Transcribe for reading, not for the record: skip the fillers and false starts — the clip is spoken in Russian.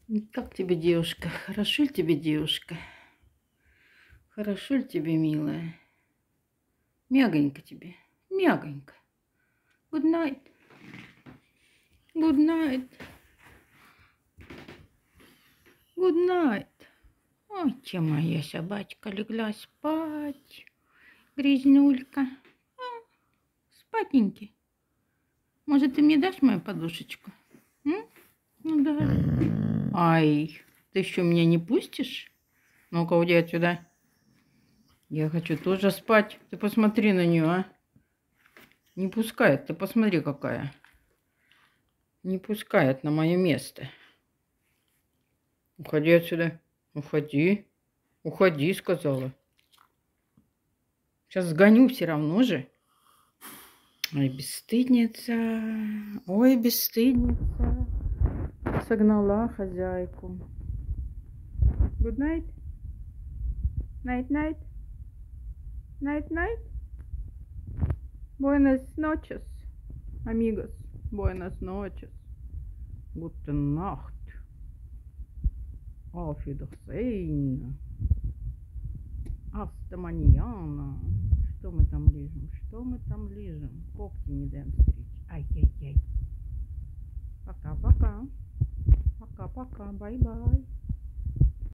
Как тебе, девушка? Хорошо ли тебе, девушка? Хорошо ли тебе, милая? Мягонько тебе. Мягонько. Good night. Good night. Good night. Ой, те моя собачка легла спать. Грязнулька. Спатенький. Может, ты мне дашь мою подушечку? М? Ну да. Ай, ты еще меня не пустишь? Ну-ка, уйди отсюда. Я хочу тоже спать. Ты посмотри на нее, а. Не пускает. Ты посмотри, какая. Не пускает на мое место. Уходи отсюда. Уходи. Уходи, сказала. Сейчас сгоню все равно же. Ой, бесстыдница. Ой, бесстыдница. Согнала хозяйку. Good night. Night, night. Night, night. Buenas noches, amigos. Buenas noches. Gute Nacht. Auf Wiedersehen. Hasta mañana. Что мы там лежим? Что мы там лежим? Когти не даем стричь. Ай-яй-яй. Пока-пока. Пока-пока. Бай-бай.